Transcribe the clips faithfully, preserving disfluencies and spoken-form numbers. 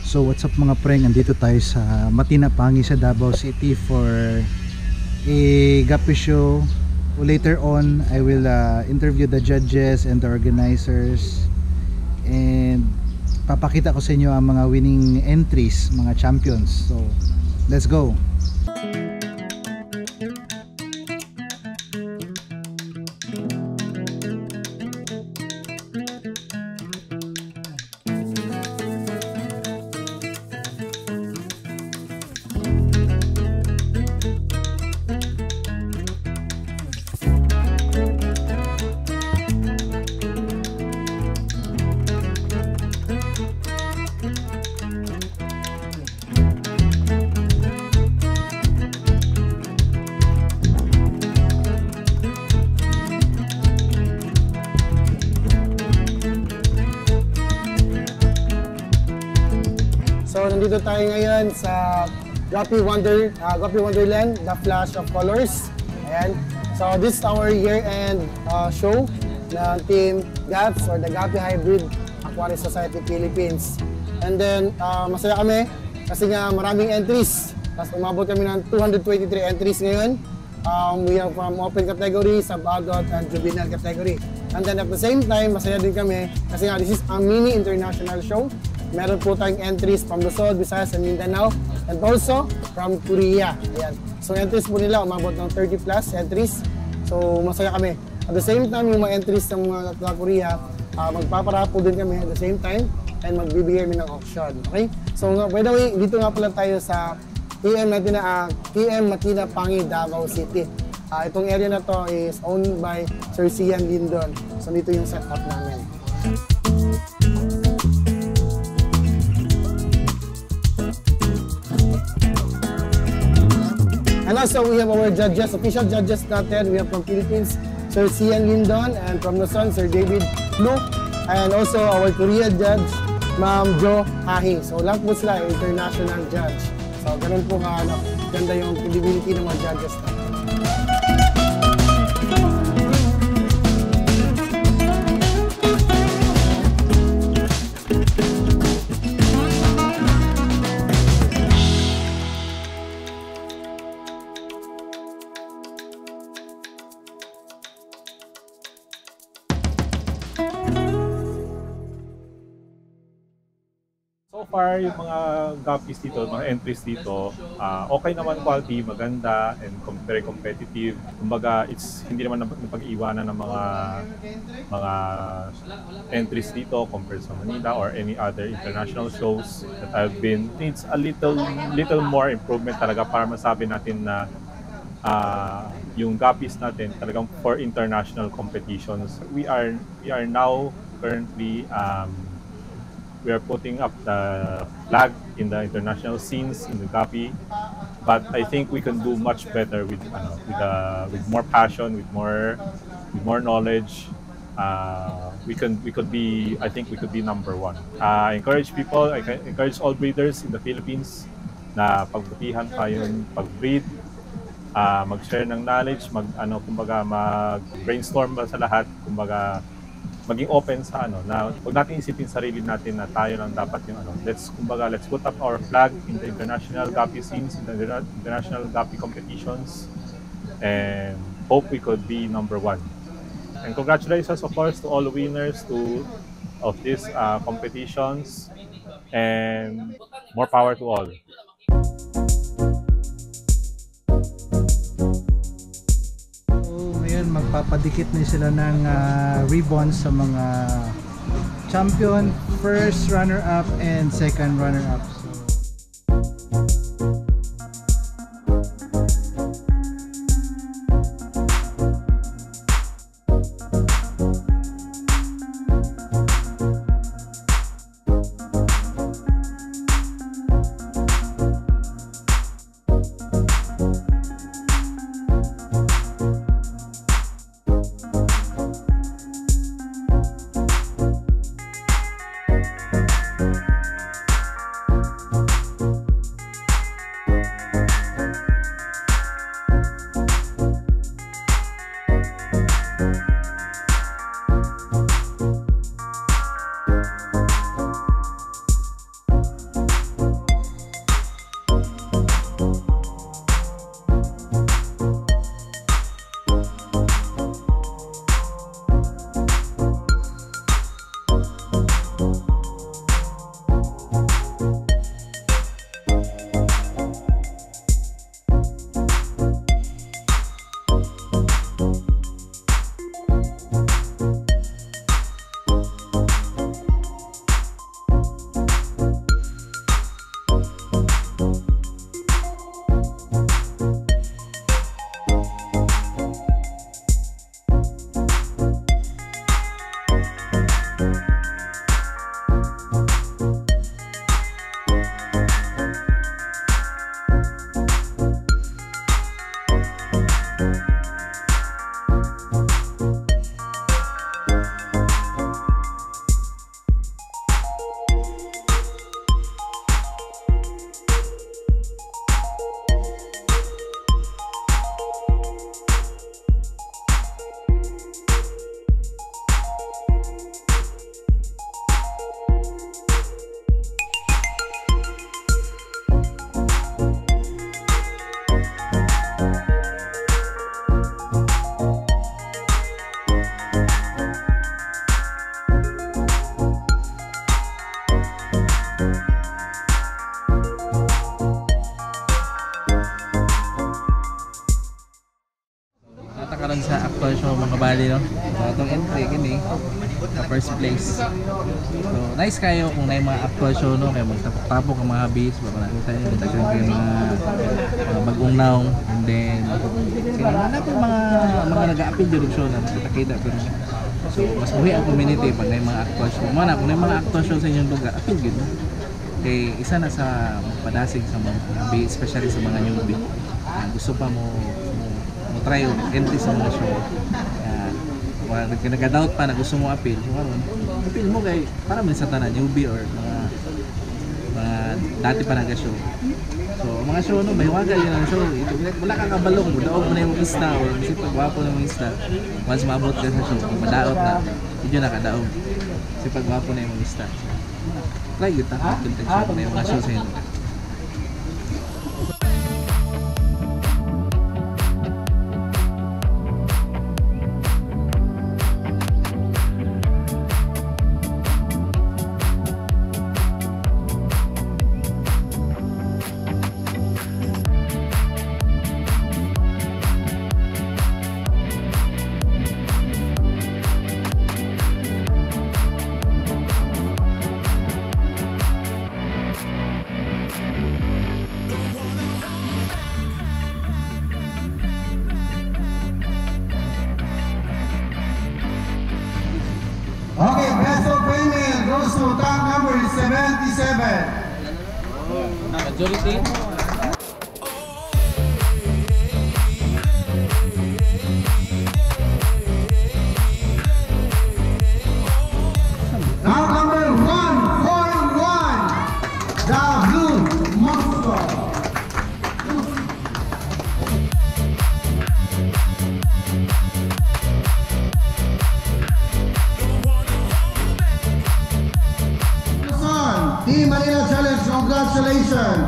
So what's up mga preng, andito tayo sa Matinapangi sa Davao City for a Gapi show. Later on I will uh, interview the judges and the organizers, and papakita ko sa inyo ang mga winning entries, mga champions. So let's go. So nandito tayo ngayon sa Gapi Wonder, uh, Gapi Wonderland, The Flash of Colors. Ayan. So this is our year-end uh, show ng Team GAPS or the Gapi Hybrid Aquarium Society Philippines. And then uh, masaya kami kasi nga maraming entries. Tapos umabot kami ng two hundred twenty-three entries ngayon. Um, we are from open category, sub-adult, and juvenile category. And then at the same time, masaya din kami kasi nga this is a mini international show. Meron po tayong entries from Luzon, Visayas, and Mindanao, and also from Korea. Ayan. So entries po nila umabot ng thirty plus entries. So masaya kami. At the same time, yung mga entries ng mga uh, Korea, uh, magpaparapo din kami at the same time and magbibigay kami ng auction. Okay? So by the way, dito nga pala tayo sa T M Matina, uh, T M Matinapangi, Davao City. Uh, itong area na to is owned by Sir Sian Lindon. So dito yung setup namin. And also we have our judges, official judges natin. We have from Philippines, Sir Sian Lindon, and from Luzon, Sir David Lu, and also our Korea judge, Ma'am Jo Ahi. So lahat po sila international judge. So ganun po ka, ano, ganda yung credibility ng mga judges natin. So far, yung mga guppies dito, mga entries dito, uh, okay naman quality, maganda, and very competitive. Kumbaga, it's hindi naman napag-iwanan ng mga mga entries dito compared sa Manila or any other international shows that I've been. It's a little little more improvement talaga para masabi natin na uh, yung guppies natin talagang for international competitions. We are we are now currently um, we are putting up the flag in the international scenes in the Gapi, but I think we can do much better with uh, with uh, with more passion, with more with more knowledge. Uh, we can we could be I think we could be number one. Uh, I encourage people, I encourage all breeders in the Philippines na pagbutihan tayong pag-breed, uh, mag-share ng knowledge, mag ano kumbaga mag-brainstorm ba sa lahat, kumbaga maging open sa ano na huwag natin isipin sarili natin na tayo lang dapat yung ano. Let's kumbaga let's put up our flag in the international Gapi scenes, in the international Gapi competitions, and hope we could be number one. And congratulations of course to all the winners to of these uh, competitions, and more power to all. Magpapadikit na sila ng uh, ribbons sa mga champion, first runner-up and second runner-up. Natakaroon sa actual show mga bali, no? So, itong entry, gini, sa first place. So, nice kayo kung na yung mga actual show, no? Kaya magtapok-tapok ang mga habis, baka nakita nyo, nagtagyan kayo mga, mga bagong naong, and then, sino na natin mga, mga nag-a-appeal yung show na nakita pero so, mas buhay ang community pag na yung mga actual show. Mana, kung na yung mga actual show sa inyong lugar, appeal gid, no? Kaya isa na sa padasig sa mga habi, especially sa mga newbie. Uh, gusto pa mo mo try o entry sa mga show. Uh, wala nagka-doubt pa na gusto mo appeal. So, karon, appeal mo kay para man sa tanan newbie or mga mga dati pa nag-show. So, mga show no, may waga yun ang show. Ito, wala kang kabalong, daog mo na yung ista o kasi pag wapo na yung ista. Once maabot ka sa show, kung madaot na, medyo nakadaog. Kasi pag wapo na yung ista. Try yun, tapos content show na yung mga show sa inyo. Okay, best of female goes to top number seventy-seven. Majority. Now number one forty-one, the Blue Monster. Team Manila Challenge, congratulations!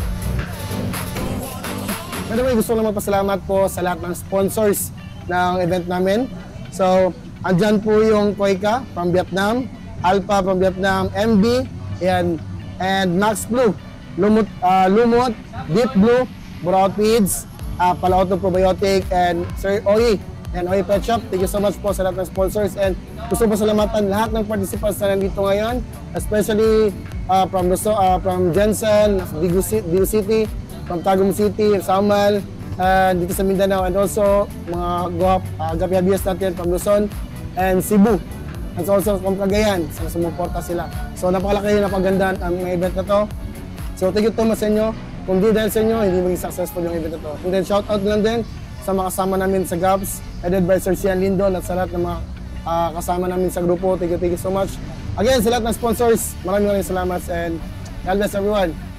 By the way, gusto ko lang magpasalamat po sa lahat ng sponsors ng event namin. So, andyan po yung Koika from Vietnam, Alpha from Vietnam, M B, and, and Max Blue, Lumot, uh, Lumot, Deep Blue, Buraot Feeds, uh, Palauto Probiotic, and Sir Oyi, and Oyi Pet Shop. Thank you so much po sa lahat ng sponsors, and gusto ko pasalamatan lahat ng participants na nandito ngayon, especially uh, from, uh, from Jensen, Bigu City, from Tagum City, Samal, and dito sa Mindanao, and also mga Guap, uh, Gapi Abias natin from Luzon, and Cebu, and also from Cagayan, sa sumuporta sila. So napakalaki na pagandaan ang mga event na to. So thank you so much sa inyo. Kung di dahil sa inyo, hindi maging successful yung event na to. And then shout out lang din sa mga kasama namin sa Gaps, headed by Sir Sian Lindon at sa lahat ng mga uh, kasama namin sa grupo. Thank you, thank you so much. Again, sa lahat ng sponsors, maraming maraming salamat and God bless everyone.